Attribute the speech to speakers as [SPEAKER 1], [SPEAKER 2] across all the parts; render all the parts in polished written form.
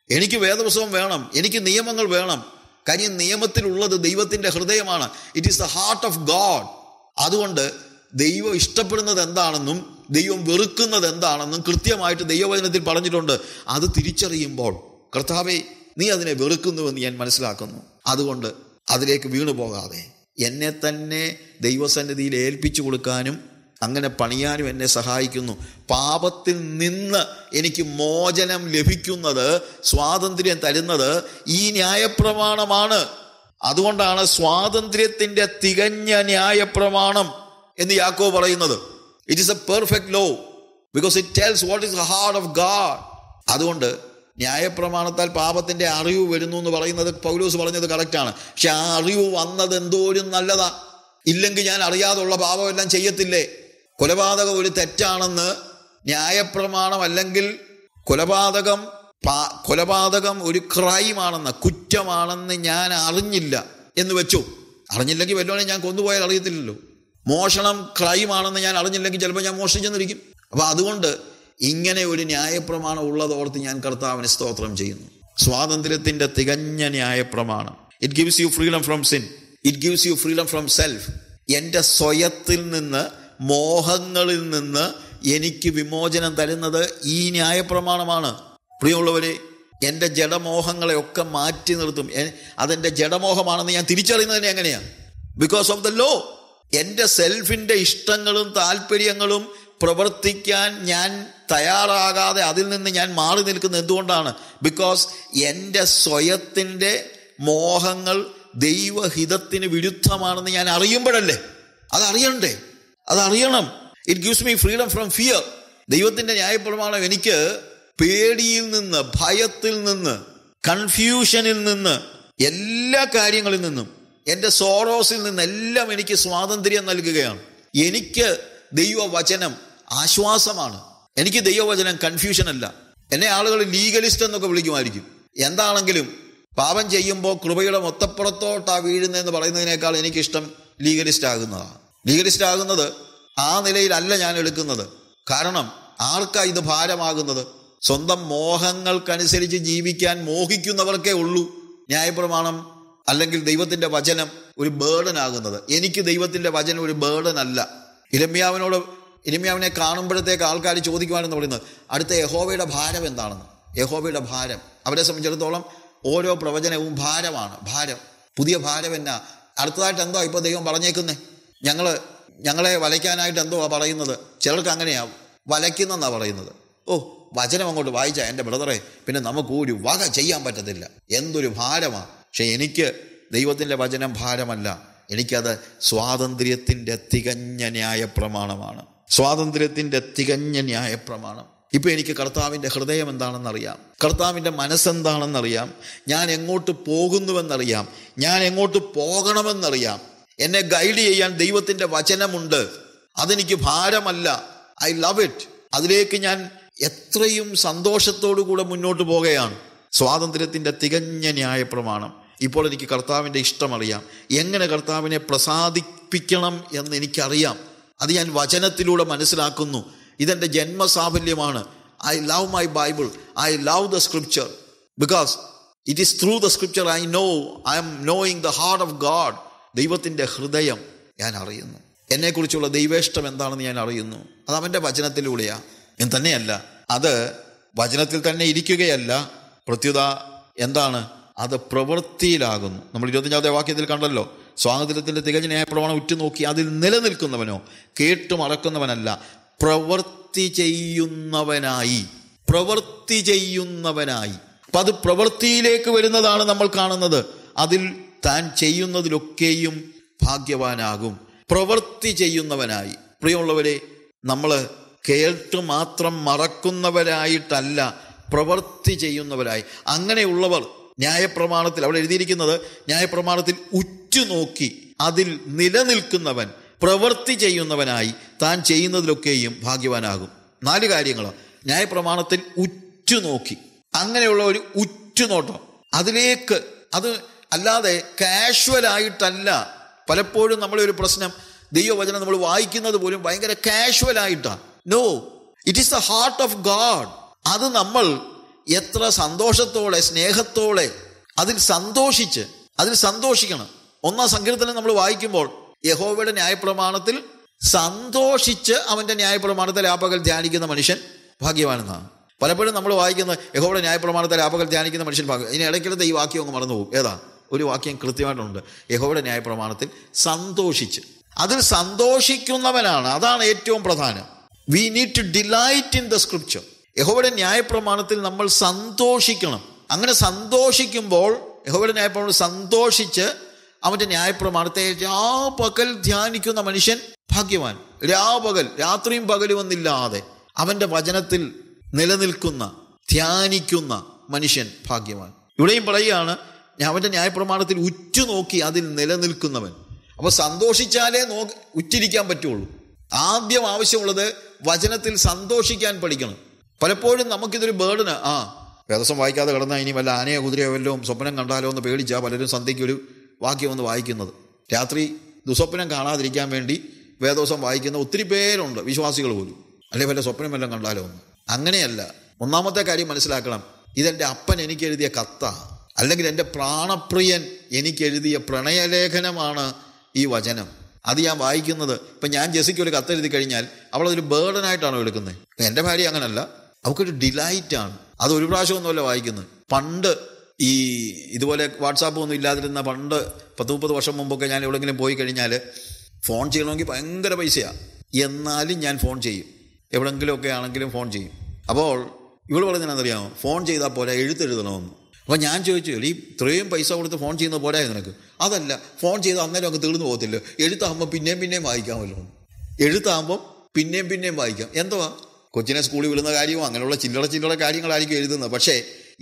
[SPEAKER 1] എനിക്ക് വേദപുസ്തകം വേണം, എനിക്ക് നിയമങ്ങൾ വേണം. കാര്യം നിയമത്തിലുള്ളത് ദൈവത്തിൻ്റെ ഹൃദയമാണ്. It is the heart of God. അതുകൊണ്ട് ദൈവം ഇഷ്ടപ്പെടുന്നത് എന്താണെന്നും ദൈവം വെറുക്കുന്നത് എന്താണെന്നും കൃത്യമായിട്ട് ദൈവവചനത്തിൽ പറഞ്ഞിട്ടുണ്ട്. അത് തിരിച്ചറിയുമ്പോൾ കർത്താവേ, നീ അതിനെ വെറുക്കുന്നുവെന്ന് ഞാൻ മനസ്സിലാക്കുന്നു. അതുകൊണ്ട് അതിലേക്ക് വീണു പോകാതെ എന്നെ തന്നെ ദൈവസന്നിധിയിൽ ഏൽപ്പിച്ചു കൊടുക്കാനും അങ്ങനെ പണിയാനും എന്നെ സഹായിക്കുന്നു. പാപത്തിൽ നിന്ന് എനിക്ക് മോചനം ലഭിക്കുന്നത്, സ്വാതന്ത്ര്യം തരുന്നത് ഈ ന്യായപ്രമാണമാണ്. അതുകൊണ്ടാണ് സ്വാതന്ത്ര്യത്തിൻ്റെ തികഞ്ഞ ന്യായപ്രമാണം എന്ന് യാക്കോബ് പറയുന്നത്. It is a perfect law because it tells what is the heart of God. അതുകൊണ്ട് ന്യായപ്രമാണത്താൽ പാപത്തിൻ്റെ അറിവ് വരുന്നു എന്ന് പറയുന്നത് പൗലോസ് പറഞ്ഞത് കറക്റ്റാണ്. പക്ഷെ ആ അറിവ് വന്നത് എന്തോരം നല്ലതാ. ഇല്ലെങ്കിൽ ഞാൻ അറിയാതുള്ള പാപമെല്ലാം ചെയ്യത്തില്ലേ? കൊലപാതകം ഒരു തെറ്റാണെന്ന് ന്യായപ്രമാണം, അല്ലെങ്കിൽ കൊലപാതകം ഒരു ക്രൈമാണെന്ന്, കുറ്റമാണെന്ന് ഞാൻ അറിഞ്ഞില്ല എന്ന് വെച്ചു. അറിഞ്ഞില്ലെങ്കിൽ വല്ലവനെ ഞാൻ കൊന്നുപോയാൽ അറിയത്തില്ലല്ലോ. മോഷണം ക്രൈമാണെന്ന് ഞാൻ അറിഞ്ഞില്ലെങ്കിൽ ചിലപ്പോൾ ഞാൻ മോഷ്ടിച്ചെന്നിരിക്കും. അപ്പം അതുകൊണ്ട് ഇങ്ങനെ ഒരു ന്യായപ്രമാണം ഉള്ളതോർത്ത് ഞാൻ കർത്താവിന് സ്തോത്രം ചെയ്യുന്നു. സ്വാതന്ത്ര്യത്തിൻ്റെ തികഞ്ഞ ന്യായപ്രമാണം. It gives you freedom from sin, it gives you freedom from self. എൻ്റെ സ്വയത്തിൽ നിന്ന്, മോഹങ്ങളിൽ നിന്ന് എനിക്ക് വിമോചനം തരുന്നത് ഈ ന്യായപ്രമാണമാണ്. പ്രിയമുള്ളവരെ, എൻ്റെ ജഡമോഹങ്ങളെയൊക്കെ മാറ്റി നിർത്തും. അതെൻ്റെ ജഡമോഹമാണെന്ന് ഞാൻ തിരിച്ചറിയുന്നതിന് എങ്ങനെയാണ്? Because of the law. എൻ്റെ സെൽഫിൻ്റെ ഇഷ്ടങ്ങളും താല്പര്യങ്ങളും പ്രവർത്തിക്കാൻ ഞാൻ തയ്യാറാകാതെ അതിൽ നിന്ന് ഞാൻ മാറി നിൽക്കുന്നത് എന്തുകൊണ്ടാണ്? ബിക്കോസ് എൻ്റെ സ്വയത്തിൻ്റെ മോഹങ്ങൾ ദൈവഹിതത്തിന് വിരുദ്ധമാണെന്ന് ഞാൻ അറിയുമ്പോഴല്ലേ. അതറിയണ്ടേ? അതറിയണം. It gives me freedom from fear. ദൈവത്തിൻ്റെ ന്യായപ്രമാണം എനിക്ക് പേടിയിൽ നിന്ന്, ഭയത്തിൽ നിന്ന്, കൺഫ്യൂഷനിൽ നിന്ന്, എല്ലാ കാര്യങ്ങളിൽ നിന്നും, എൻ്റെ സോറോസിൽ നിന്നെല്ലാം എനിക്ക് സ്വാതന്ത്ര്യം നൽകുകയാണ്. എനിക്ക് ദൈവവചനം ആശ്വാസമാണ്. എനിക്ക് ദൈവവചനം കൺഫ്യൂഷനല്ല. എന്നെ ആളുകൾ ലീഗലിസ്റ്റ് എന്നൊക്കെ വിളിക്കുമായിരിക്കും. എന്താണെങ്കിലും പാപം ചെയ്യുമ്പോൾ കൃപയുടെ മൊത്തപ്പുറത്തോട്ടാ വീഴുന്നതെന്ന് പറയുന്നതിനേക്കാൾ എനിക്കിഷ്ടം ലീഗലിസ്റ്റ് ആകുന്നതാണ്. ലീഗലിസ്റ്റ് ആകുന്നത് ആ നിലയിലല്ല ഞാൻ എടുക്കുന്നത്. കാരണം ആർക്കാ ഇത് ഭാരമാകുന്നത്? സ്വന്തം മോഹങ്ങൾക്കനുസരിച്ച് ജീവിക്കാൻ മോഹിക്കുന്നവർക്കേ ഉള്ളൂ ന്യായപ്രമാണം അല്ലെങ്കിൽ ദൈവത്തിൻ്റെ വചനം ഒരു ബേർഡൻ ആകുന്നത്. എനിക്ക് ദൈവത്തിൻ്റെ വചനം ഒരു ബേർഡൻ അല്ല. ഇരമ്യാവിനെ കാണുമ്പോഴത്തേക്ക് ആൾക്കാർ ചോദിക്കുവാനെന്ന് പറയുന്നത് അടുത്ത യഹോവയുടെ ഭാരം എന്താണെന്ന്. യഹോവയുടെ ഭാരം അവരെ സംബന്ധിച്ചിടത്തോളം ഓരോ പ്രവചനവും ഭാരമാണ്. ഭാരം, പുതിയ ഭാരം എന്നാ? അടുത്തതായിട്ട് എന്തോ ഇപ്പോൾ ദൈവം പറഞ്ഞേക്കുന്നേ? ഞങ്ങളെ വലയ്ക്കാനായിട്ട് എന്തോ പറയുന്നത്? ചിലർക്ക് അങ്ങനെയാവും, വലയ്ക്കുന്നെന്നാണ് പറയുന്നത്. ഓ, വചനം അങ്ങോട്ട് വായിച്ചാൽ എൻ്റെ ബ്രദറെ പിന്നെ നമുക്ക് ഒരു വക ചെയ്യാൻ പറ്റത്തില്ല. എന്തൊരു ഭാരമാണ്. പക്ഷെ എനിക്ക് ദൈവത്തിൻ്റെ വചനം ഭാരമല്ല. എനിക്കത് സ്വാതന്ത്ര്യത്തിൻ്റെ തികഞ്ഞ ന്യായപ്രമാണമാണ്. സ്വാതന്ത്ര്യത്തിൻ്റെ തികഞ്ഞ ന്യായപ്രമാണം. ഇപ്പം എനിക്ക് കർത്താവിൻ്റെ ഹൃദയം എന്താണെന്നറിയാം, കർത്താവിൻ്റെ മനസ്സെന്താണെന്നറിയാം, ഞാൻ എങ്ങോട്ട് പോകുന്നുവെന്നറിയാം, ഞാൻ എങ്ങോട്ട് പോകണമെന്നറിയാം. എന്നെ ഗൈഡ് ചെയ്യാൻ ദൈവത്തിൻ്റെ വചനമുണ്ട്. അതെനിക്ക് ഭാരമല്ല. I love it. അതിലേക്ക് ഞാൻ എത്രയും സന്തോഷത്തോടു കൂടെ മുന്നോട്ട് പോകുകയാണ്. സ്വാതന്ത്ര്യത്തിൻ്റെ തികഞ്ഞ ന്യായപ്രമാണം. ഇപ്പോൾ എനിക്ക് കർത്താവിൻ്റെ ഇഷ്ടമറിയാം. എങ്ങനെ കർത്താവിനെ പ്രസാദിപ്പിക്കണം എന്ന് എനിക്കറിയാം. അത് ഞാൻ വചനത്തിലൂടെ മനസ്സിലാക്കുന്നു. ഇതെൻ്റെ ജന്മസാഫല്യമാണ്. I love my Bible. I love the scripture because it is through the scripture I am knowing the heart of God. ദൈവത്തിൻ്റെ ഹൃദയം ഞാൻ അറിയുന്നു. എന്നെക്കുറിച്ചുള്ള ദൈവേഷ്ടം എന്താണെന്ന് ഞാൻ അറിയുന്നു. അത് അവൻ്റെ വചനത്തിലൂടെയാണ്. എന്ന് തന്നെയല്ല, അത് വചനത്തിൽ തന്നെ ഇരിക്കുകയല്ല, പ്രത്യുത എന്താണ്? അത് പ്രവൃത്തിയിലാകുന്നു. നമ്മൾ 25-ാമത്തെ വാക്യത്തിൽ കണ്ടല്ലോ, സ്വാതന്ത്ര്യത്തിൻ്റെ തികഞ്ഞ ന്യായപ്രമാണം ഉറ്റുനോക്കി അതിൽ നിലനിൽക്കുന്നവനോ കേട്ടു മറക്കുന്നവനല്ല, പ്രവൃത്തി ചെയ്യുന്നവനായി. പ്രവൃത്തി ചെയ്യുന്നവനായി. അപ്പം അത് പ്രവൃത്തിയിലേക്ക് വരുന്നതാണ് നമ്മൾ കാണുന്നത്. അതിൽ താൻ ചെയ്യുന്നതിലൊക്കെയും ഭാഗ്യവാനാകും. പ്രവൃത്തി ചെയ്യുന്നവനായി. പ്രിയമുള്ളവരെ, നമ്മൾ കേട്ട് മാത്രം മറക്കുന്നവരായിട്ടല്ല, പ്രവൃത്തി ചെയ്യുന്നവരായി. അങ്ങനെയുള്ളവർ ന്യായപ്രമാണത്തിൽ, അവിടെ എഴുതിയിരിക്കുന്നത് ന്യായപ്രമാണത്തിൽ ഉറ്റുനോക്കി അതിൽ നിലനിൽക്കുന്നവൻ, പ്രവൃത്തി ചെയ്യുന്നവനായി താൻ ചെയ്യുന്നതിലൊക്കെയും ഭാഗ്യവാനാകും. 4 കാര്യങ്ങൾ ന്യായപ്രമാണത്തിൽ ഉറ്റുനോക്കി. അങ്ങനെയുള്ള ഒരു ഉറ്റുനോട്ടം അതിലേക്ക്, അത് അല്ലാതെ കാഷ്വലായിട്ടല്ല. പലപ്പോഴും നമ്മളെ ഒരു പ്രശ്നം, ദൈവവചനം നമ്മൾ വായിക്കുന്നത് പോലും ഭയങ്കര കാഷ്വലായിട്ടാണ്. No, it is the heart of God. അത് നമ്മൾ എത്ര സന്തോഷത്തോടെ, സ്നേഹത്തോടെ അതിൽ സന്തോഷിക്കണം. 1-ാം സങ്കീർത്തനം നമ്മൾ വായിക്കുമ്പോൾ യഹോവയുടെ ന്യായപ്രമാണത്തിൽ സന്തോഷിച്ച് അവൻ്റെ ന്യായപ്രമാണത്തെ രാപ്പകൽ ധ്യാനിക്കുന്ന മനുഷ്യൻ ഭാഗ്യവാനെന്നാണ്. പലപ്പോഴും നമ്മൾ വായിക്കുന്നത് യഹോവയുടെ ന്യായപ്രമാണത്തെ രാപ്പകൽ ധ്യാനിക്കുന്ന മനുഷ്യൻ ഭാഗ്യം. ഇതിന് ഇടയ്ക്കിടത്ത് ഈ വാക്യം അങ്ങ് മറന്നുപോകും. ഏതാ? ഒരു വാക്യം കൃത്യമായിട്ടുണ്ട്, യഹോവയുടെ ന്യായപ്രമാണത്തിൽ സന്തോഷിച്ച്. അതിൽ സന്തോഷിക്കുന്നവനാണ്, അതാണ് ഏറ്റവും പ്രധാനം. We need to delight in the scripture. യഹോവയുടെ ന്യായപ്രമാണത്തിൽ നമ്മൾ സന്തോഷിക്കണം. അങ്ങനെ സന്തോഷിക്കുമ്പോൾ യഹോവയുടെ ന്യായപ്രമാണത്തിൽ സന്തോഷിച്ച് അവൻ്റെ ന്യായപ്രമാണത്തെ രാപകൽ ധ്യാനിക്കുന്ന മനുഷ്യൻ ഭാഗ്യവാൻ. രാപകൽ, രാത്രിയും പകലും ഒന്നില്ലാതെ അവൻ്റെ വചനത്തിൽ നിലനിൽക്കുന്ന, ധ്യാനിക്കുന്ന മനുഷ്യൻ ഭാഗ്യവാൻ. ഇവിടെയും പറയുകയാണ്, അവൻ്റെ ന്യായപ്രമാണത്തിൽ ഉറ്റുനോക്കി അതിൽ നിലനിൽക്കുന്നവൻ. അപ്പോൾ സന്തോഷിച്ചാലേ ഉറ്റിരിക്കാൻ പറ്റുള്ളൂ. ആദ്യം ആവശ്യമുള്ളത് വചനത്തിൽ സന്തോഷിക്കാൻ പഠിക്കണം. പലപ്പോഴും നമുക്കിതൊരു ബേർഡന്. വേദസം വായിക്കാതെ കിടന്നാൽ ഇനി വല്ല ആനയോ കുതിരയോ വല്ലതും സ്വപ്നം കണ്ടാലോ എന്ന് പേടിച്ചാൽ പലരും സന്ധ്യയ്ക്ക് ഒരു വാക്യം ഒന്ന് വായിക്കുന്നത്. രാത്രി ദുസ്വപ്നം കാണാതിരിക്കാൻ വേണ്ടി വേദോസം വായിക്കുന്ന ഒത്തിരി പേരുണ്ട്, വിശ്വാസികൾ പോലും. അല്ലെ വല്ല സ്വപ്നം വല്ലതും കണ്ടാലോ എന്ന്. അങ്ങനെയല്ല. ഒന്നാമത്തെ കാര്യം മനസ്സിലാക്കണം, ഇതെൻ്റെ അപ്പൻ എനിക്ക് എഴുതിയ കത്താണ്, അല്ലെങ്കിൽ എൻ്റെ പ്രാണപ്രിയൻ എനിക്ക് എഴുതിയ പ്രണയലേഖനമാണ് ഈ വചനം. അത് ഞാൻ വായിക്കുന്നത്. ഇപ്പം ഞാൻ ജെസിക്ക് ഒരു കത്തെഴുതി കഴിഞ്ഞാൽ അവളതൊരു ബേർഡനായിട്ടാണോ എടുക്കുന്നത്? എൻ്റെ ഭാര്യ അങ്ങനല്ല, അവൾക്കൊരു ഡിലൈറ്റാണ്. അത് ഒരു പ്രാവശ്യമൊന്നുമല്ല വായിക്കുന്നത്. പണ്ട് ഇതുപോലെ വാട്സാപ്പ് ഒന്നും ഇല്ലാതിരുന്ന പണ്ട് 10-30 വർഷം മുമ്പൊക്കെ ഞാൻ എവിടെയെങ്കിലും പോയി കഴിഞ്ഞാൽ ഫോൺ ചെയ്യണമെങ്കിൽ ഭയങ്കര പൈസയാണ്. എന്നാലും ഞാൻ ഫോൺ ചെയ്യും, എവിടെയെങ്കിലുമൊക്കെ ആണെങ്കിലും ഫോൺ ചെയ്യും. അപ്പോൾ ഇവൾ പറഞ്ഞാൽ ഫോൺ ചെയ്താൽ പോരാ, എഴുത്തെഴുതണമെന്ന്. അപ്പോൾ ഞാൻ ചോദിച്ചു, ഇത്രയും പൈസ കൊടുത്ത് ഫോൺ ചെയ്യുന്നത് പോരാ നിനക്ക്? അതല്ല, ഫോൺ ചെയ്ത് അന്നേരം അങ്ങ് തീർന്നു പോകത്തില്ല, എഴുത്താകുമ്പോൾ പിന്നെയും വായിക്കാമല്ലോ. എഴുത്താകുമ്പം പിന്നെയും വായിക്കാം. എന്തുവാ, കൊച്ചിനെ സ്കൂളിൽ വിടുന്ന കാര്യമോ അങ്ങനെയുള്ള ചില്ലറ കാര്യങ്ങളായിരിക്കും എഴുതുന്നത്. പക്ഷേ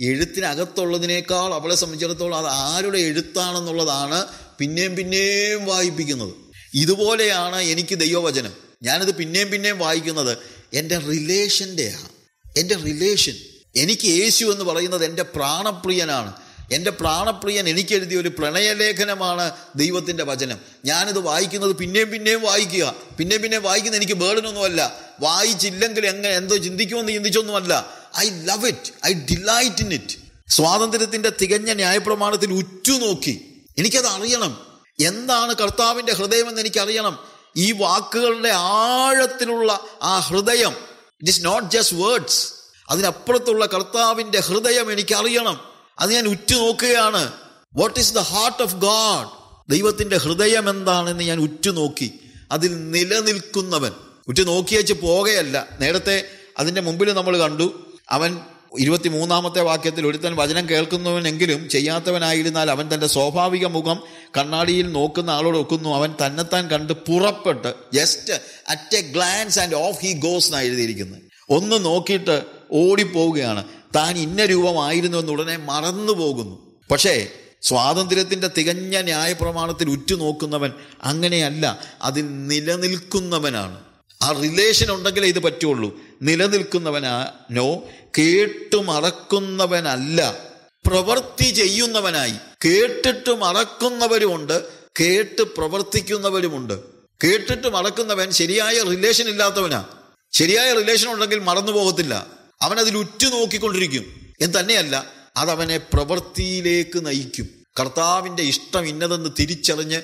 [SPEAKER 1] എഴുത്തിനകത്തുള്ളതിനേക്കാൾ അവളെ സംബന്ധിച്ചിടത്തോളം അത് ആരുടെ എഴുത്താണെന്നുള്ളതാണ് പിന്നെയും വായിപ്പിക്കുന്നത്. ഇതുപോലെയാണ് എനിക്ക് ദൈവവചനം. ഞാനിത് പിന്നെയും വായിക്കുന്നത് എൻ്റെ റിലേഷൻ്റെയാണ്. എൻ്റെ റിലേഷൻ, എനിക്ക് യേശു എന്ന് പറയുന്നത് എൻ്റെ പ്രാണപ്രിയനാണ്. എൻ്റെ പ്രാണപ്രിയൻ എനിക്ക് എഴുതിയ ഒരു പ്രണയലേഖനമാണ് ദൈവത്തിൻ്റെ വചനം. ഞാനിത് വായിക്കുന്നത് പിന്നെയും വായിക്കുക. പിന്നെയും വായിക്കുന്നത് എനിക്ക് ബേർഡനൊന്നുമല്ല. വായിച്ചില്ലെങ്കിൽ എന്തോ ചിന്തിക്കുമെന്ന് ചിന്തിച്ചൊന്നുമല്ല. I love it, I delight in it. സ്വാതന്ത്ര്യത്തിൻ്റെ തികഞ്ഞ ന്യായപ്രമാണത്തിൽ ഉറ്റുനോക്കി എനിക്കത് അറിയണം. എന്താണ് കർത്താവിൻ്റെ ഹൃദയമെന്ന് എനിക്കറിയണം. ഈ വാക്കുകളുടെ ആഴത്തിലുള്ള ആ ഹൃദയം, it is not just words, അതിനപ്പുറത്തുള്ള കർത്താവിൻ്റെ ഹൃദയം എനിക്കറിയണം. അത് ഞാൻ ഉറ്റുനോക്കുകയാണ്. What is the heart of God? ദൈവത്തിൻ്റെ ഹൃദയം എന്താണെന്ന് ഞാൻ ഉറ്റുനോക്കി അതിൽ നിലനിൽക്കുന്നവൻ. ഉറ്റുനോക്കിയേച്ച് പോകുകയല്ല. നേരത്തെ അതിൻ്റെ മുമ്പിൽ നമ്മൾ കണ്ടു, അവൻ 23-ാമത്തെ വാക്യത്തിൽ, ഒരുത്തൻ വചനം കേൾക്കുന്നവനെങ്കിലും ചെയ്യാത്തവനായിരുന്നാൽ അവൻ തൻ്റെ സ്വാഭാവിക മുഖം കണ്ണാടിയിൽ നോക്കുന്ന ആളോട് ഒക്കുന്നു. അവൻ തന്നെത്താൻ കണ്ട് പുറപ്പെട്ട്, just at a glance and off he goes എന്നാണ് എഴുതിയിരിക്കുന്നത്. ഒന്ന് നോക്കിയിട്ട് ഓടിപ്പോവുകയാണ്. താൻ ഇന്ന രൂപമായിരുന്നു എന്ന് ഉടനെ മറന്നു പോകുന്നു. പക്ഷേ സ്വാതന്ത്ര്യത്തിൻ്റെ തികഞ്ഞ ന്യായപ്രമാണത്തിൽ ഉറ്റുനോക്കുന്നവൻ അങ്ങനെയല്ല, അതിൽ നിലനിൽക്കുന്നവനാണ്. ആ റിലേഷൻ ഉണ്ടെങ്കിലേ ഇത് പറ്റുള്ളൂ. നിലനിൽക്കുന്നവനോ, കേട്ടു മറക്കുന്നവനല്ല, പ്രവൃത്തി ചെയ്യുന്നവനായി. കേട്ടിട്ട് മറക്കുന്നവരുമുണ്ട്, കേട്ട് പ്രവർത്തിക്കുന്നവരുമുണ്ട്. കേട്ടിട്ട് മറക്കുന്നവൻ ശരിയായ റിലേഷൻ ഇല്ലാത്തവനാ. ശരിയായ റിലേഷൻ ഉണ്ടെങ്കിൽ മറന്നു പോകത്തില്ല, അവനതിൽ ഉറ്റുനോക്കിക്കൊണ്ടിരിക്കും. എന്ന് തന്നെയല്ല, അതവനെ പ്രവൃത്തിയിലേക്ക് നയിക്കും. കർത്താവിൻ്റെ ഇഷ്ടം ഇന്നതെന്ന് തിരിച്ചറിഞ്ഞ്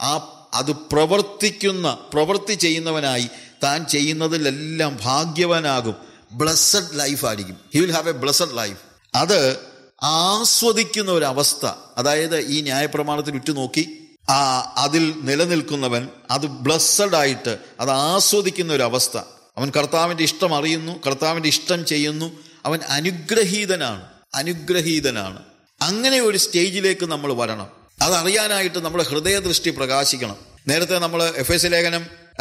[SPEAKER 1] അത് പ്രവൃത്തി ചെയ്യുന്നവനായി താൻ ചെയ്യുന്നതിലെല്ലാം ഭാഗ്യവാനാകും. ബ്ലെസ്സഡ് ലൈഫായിരിക്കും. He will have a blessed life. അത് ആസ്വദിക്കുന്ന ഒരവസ്ഥ. അതായത് ഈ ന്യായപ്രമാണത്തിൽ ഉറ്റുനോക്കി അതിൽ നിലനിൽക്കുന്നവൻ അത് ബ്ലെസ്സഡ് ആയിട്ട് അത് ആസ്വദിക്കുന്ന ഒരവസ്ഥ. അവൻ കർത്താവിൻ്റെ ഇഷ്ടം അറിയുന്നു, കർത്താവിൻ്റെ ഇഷ്ടം ചെയ്യുന്നു. അവൻ അനുഗ്രഹീതനാണ്. അങ്ങനെ ഒരു സ്റ്റേജിലേക്ക് നമ്മൾ വരണം. അതറിയാനായിട്ട് നമ്മുടെ ഹൃദയദൃഷ്ടി പ്രകാശിക്കണം. നേരത്തെ നമ്മൾ എഫേസ്യ ലേഖനം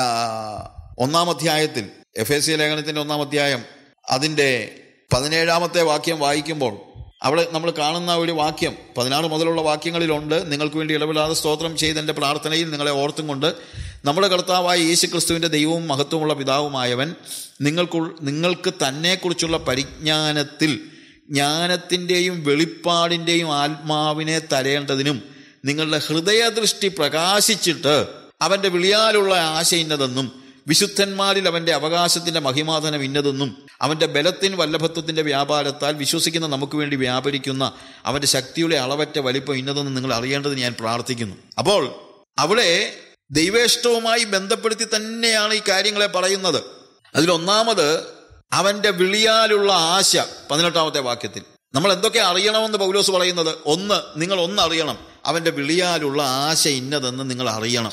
[SPEAKER 1] 1-ാം അധ്യായത്തിൽ, എഫേസ്യ ലേഖനത്തിൻ്റെ 1-ാം അധ്യായം അതിൻ്റെ 17-ാമത്തെ വാക്യം വായിക്കുമ്പോൾ അവിടെ നമ്മൾ കാണുന്ന ഒരു വാക്യം 16 മുതലുള്ള വാക്യങ്ങളിലുണ്ട്. നിങ്ങൾക്ക് വേണ്ടി ഇടപെടാതെ സ്തോത്രം ചെയ്ത് എൻ്റെ പ്രാർത്ഥനയിൽ നിങ്ങളെ ഓർത്തും കൊണ്ട് നമ്മുടെ കർത്താവായ യേശു ക്രിസ്തുവിൻ്റെ ദൈവവും മഹത്വമുള്ള പിതാവുമായവൻ നിങ്ങൾക്ക് തന്നെക്കുറിച്ചുള്ള പരിജ്ഞാനത്തിൽ ജ്ഞാനത്തിൻ്റെയും വെളിപ്പാടിൻ്റെയും ആത്മാവിനെ തരേണ്ടതിനും നിങ്ങളുടെ ഹൃദയദൃഷ്ടി പ്രകാശിച്ചിട്ട് അവൻ്റെ വിളിയാലുള്ള ആശ ഇന്നതെന്നും വിശുദ്ധന്മാരിൽ അവൻ്റെ അവകാശത്തിൻ്റെ മഹിമാധനം ഇന്നതെന്നും അവൻ്റെ ബലത്തിന് വല്ലഭത്വത്തിൻ്റെ വ്യാപാരത്താൽ വിശ്വസിക്കുന്ന നമുക്ക് വേണ്ടി വ്യാപരിക്കുന്ന അവൻ്റെ ശക്തിയുടെ അളവറ്റ വലിപ്പം ഇന്നതെന്നും നിങ്ങൾ അറിയേണ്ടത് ഞാൻ പ്രാർത്ഥിക്കുന്നു. അപ്പോൾ അവിടെ ദൈവേഷ്ടവുമായി ബന്ധപ്പെടുത്തി തന്നെയാണ് ഈ കാര്യങ്ങളെ പറയുന്നത്. അതിലൊന്നാമത് അവൻ്റെ വിളിയാലുള്ള ആശ. 18-ാമത്തെ വാക്യത്തിൽ നമ്മൾ എന്തൊക്കെ അറിയണമെന്ന് പൗലോസ് പറയുന്നത്? നിങ്ങൾ അറിയണം, അവൻ്റെ വിളിയാലുള്ള ആശ ഇന്നതെന്ന് നിങ്ങൾ അറിയണം.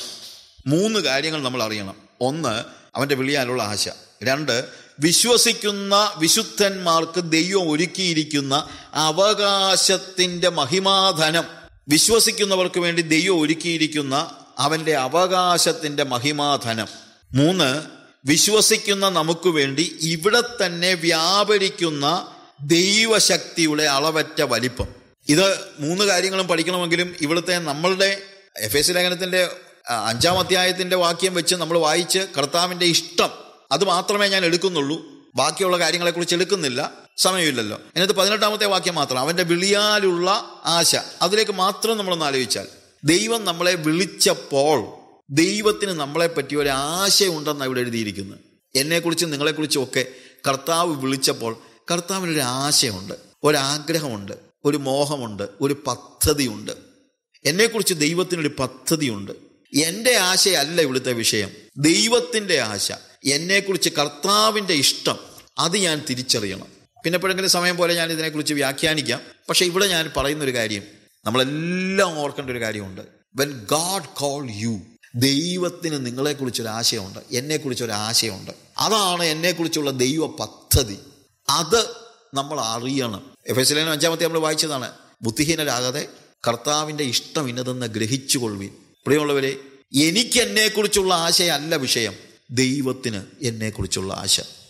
[SPEAKER 1] 3 കാര്യങ്ങൾ നമ്മൾ അറിയണം. 1, അവൻ്റെ വിളിയാലുള്ള ആശ. 2, വിശ്വസിക്കുന്ന വിശുദ്ധന്മാർക്ക് ദൈവം ഒരുക്കിയിരിക്കുന്ന അവകാശത്തിൻ്റെ മഹിമാധനം. വിശ്വസിക്കുന്നവർക്ക് വേണ്ടി ദൈവം ഒരുക്കിയിരിക്കുന്ന അവൻ്റെ അവകാശത്തിൻ്റെ മഹിമാധനം. 3, വിശ്വസിക്കുന്ന നമുക്ക് വേണ്ടി ഇവിടെ തന്നെ വ്യാപരിക്കുന്ന ദൈവശക്തിയുടെ അളവറ്റ വലിപ്പം. ഇത് 3 കാര്യങ്ങളും പഠിക്കണമെങ്കിലും ഇവിടുത്തെ നമ്മളുടെ എഫേസ്യ ലേഖനത്തിൻ്റെ 5-ാം അധ്യായത്തിൻ്റെ വാക്യം വെച്ച് നമ്മൾ വായിച്ച് കർത്താവിൻ്റെ ഇഷ്ടം അത് മാത്രമേ ഞാൻ എടുക്കുന്നുള്ളൂ, ബാക്കിയുള്ള കാര്യങ്ങളെക്കുറിച്ച് എടുക്കുന്നില്ല, സമയമില്ലല്ലോ. എന്നിട്ട് 18-ാമത്തെ വാക്യം മാത്രം, അവൻ്റെ വിളിയാലുള്ള ആശ. അതിലേക്ക് മാത്രം നമ്മളൊന്ന് ആലോചിച്ചാൽ, ദൈവം നമ്മളെ വിളിച്ചപ്പോൾ ദൈവത്തിന് നമ്മളെ പറ്റി ഒരു ആശയുണ്ടെന്നാണ് ഇവിടെ എഴുതിയിരിക്കുന്നത്. എന്നെക്കുറിച്ചും നിങ്ങളെക്കുറിച്ചും ഒക്കെ കർത്താവ് വിളിച്ചപ്പോൾ കർത്താവിനൊരു ആശയമുണ്ട്, ഒരാഗ്രഹമുണ്ട്, ഒരു മോഹമുണ്ട്, ഒരു പദ്ധതിയുണ്ട്. എന്നെക്കുറിച്ച് ദൈവത്തിനൊരു പദ്ധതിയുണ്ട്. എൻ്റെ ആശയല്ല ഇവിടുത്തെ വിഷയം, ദൈവത്തിൻ്റെ ആശ. എന്നെക്കുറിച്ച് കർത്താവിൻ്റെ ഇഷ്ടം അത് ഞാൻ തിരിച്ചറിയണം. പിന്നെ എപ്പോഴെങ്കിലും സമയം പോലെ ഞാൻ ഇതിനെക്കുറിച്ച് വ്യാഖ്യാനിക്കാം. പക്ഷെ ഇവിടെ ഞാൻ പറയുന്നൊരു കാര്യം, നമ്മളെല്ലാം ഓർക്കേണ്ട ഒരു കാര്യമുണ്ട്. വെൻ ഗാഡ് കോൾ യു, ദൈവത്തിന് നിങ്ങളെക്കുറിച്ചൊരു ആശയമുണ്ട്, എന്നെക്കുറിച്ചൊരു ആശയമുണ്ട്. അതാണ് എന്നെക്കുറിച്ചുള്ള ദൈവ പദ്ധതി. അത് നമ്മൾ അറിയണം. എഫേസ്യ ലേഖനം 5-ാമത്തെ നമ്മൾ വായിച്ചതാണ്, ബുദ്ധിഹീനരാകാതെ കർത്താവിൻ്റെ ഇഷ്ടം ഇന്നതെന്ന് ഗ്രഹിച്ചുകൊള്ളുവിൻ. പ്രിയമുള്ളവരെ, എനിക്ക് എന്നെക്കുറിച്ചുള്ള ആശയമല്ല വിഷയം, ദൈവത്തിന് എന്നെക്കുറിച്ചുള്ള ആശ.